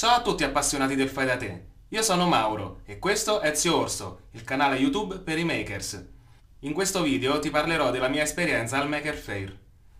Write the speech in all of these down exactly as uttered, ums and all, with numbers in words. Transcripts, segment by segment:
Ciao a tutti appassionati del fai da te, io sono Mauro e questo è Zio Orso, il canale YouTube per i makers. In questo video ti parlerò della mia esperienza al Maker Faire.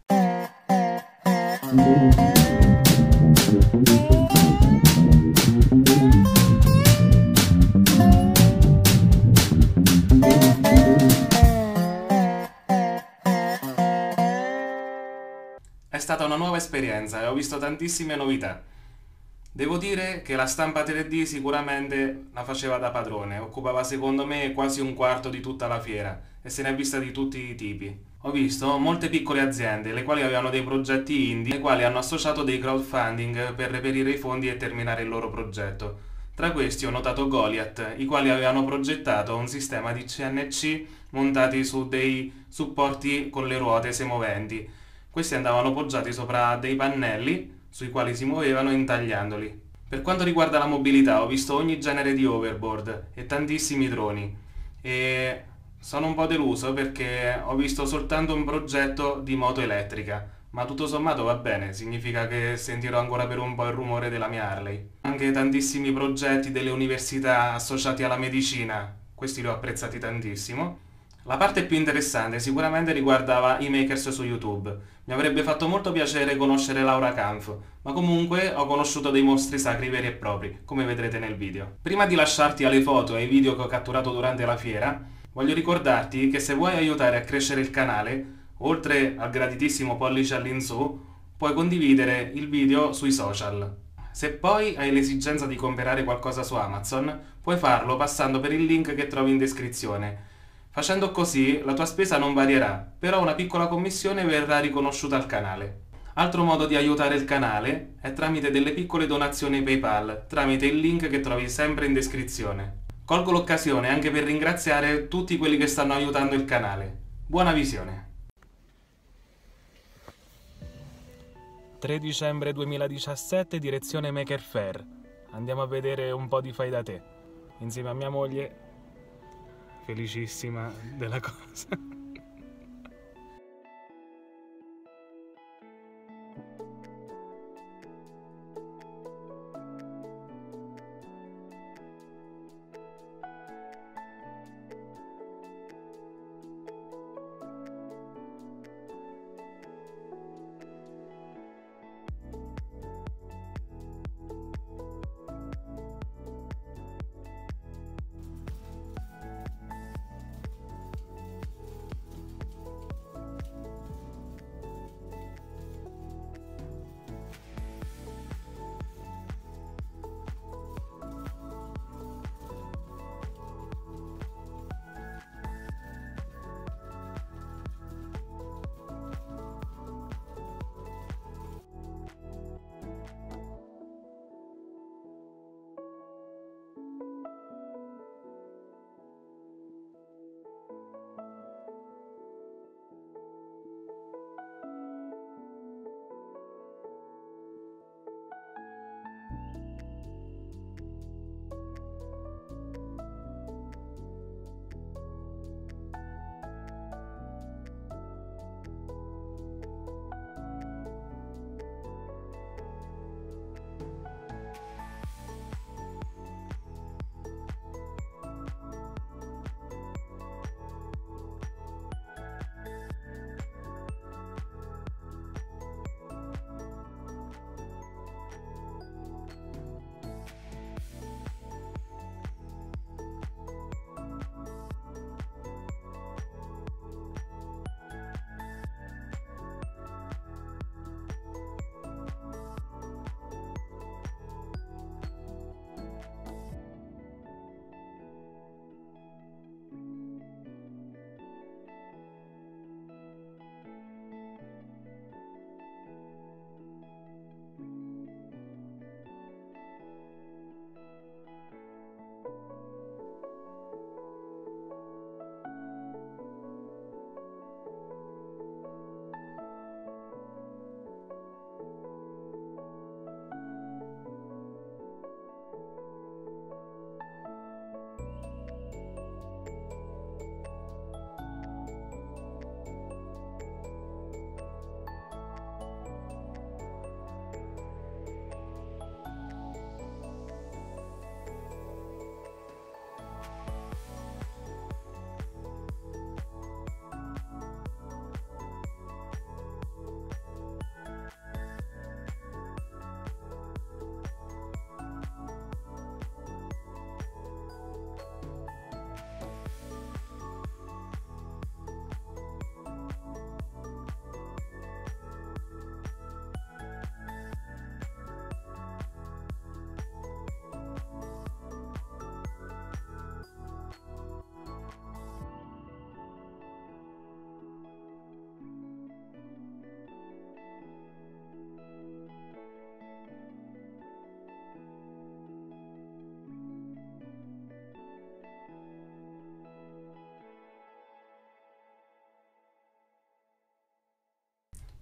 È stata una nuova esperienza e ho visto tantissime novità. Devo dire che la stampa tre D sicuramente la faceva da padrone, occupava secondo me quasi un quarto di tutta la fiera e se ne è vista di tutti i tipi. Ho visto molte piccole aziende, le quali avevano dei progetti indie, le quali hanno associato dei crowdfunding per reperire i fondi e terminare il loro progetto. Tra questi ho notato Goliath, i quali avevano progettato un sistema di C N C montati su dei supporti con le ruote semoventi. Questi andavano poggiati sopra dei pannelli sui quali si muovevano intagliandoli. Per quanto riguarda la mobilità, ho visto ogni genere di overboard e tantissimi droni e sono un po' deluso perché ho visto soltanto un progetto di moto elettrica, ma tutto sommato va bene, significa che sentirò ancora per un po' il rumore della mia Harley. Anche tantissimi progetti delle università associati alla medicina, questi li ho apprezzati tantissimo. La parte più interessante sicuramente riguardava i makers su YouTube. Mi avrebbe fatto molto piacere conoscere Laura Kampf, ma comunque ho conosciuto dei mostri sacri veri e propri, come vedrete nel video. Prima di lasciarti alle foto e ai video che ho catturato durante la fiera, voglio ricordarti che se vuoi aiutare a crescere il canale, oltre al graditissimo pollice all'insù, puoi condividere il video sui social. Se poi hai l'esigenza di comprare qualcosa su Amazon, puoi farlo passando per il link che trovi in descrizione. Facendo così la tua spesa non varierà, però una piccola commissione verrà riconosciuta al canale. Altro modo di aiutare il canale è tramite delle piccole donazioni PayPal, tramite il link che trovi sempre in descrizione. Colgo l'occasione anche per ringraziare tutti quelli che stanno aiutando il canale. Buona visione! tre dicembre duemiladiciassette, direzione Maker Faire. Andiamo a vedere un po' di fai da te, insieme a mia moglie, felicissima della cosa.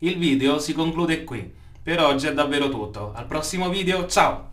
Il video si conclude qui. Per oggi è davvero tutto. Al prossimo video, ciao!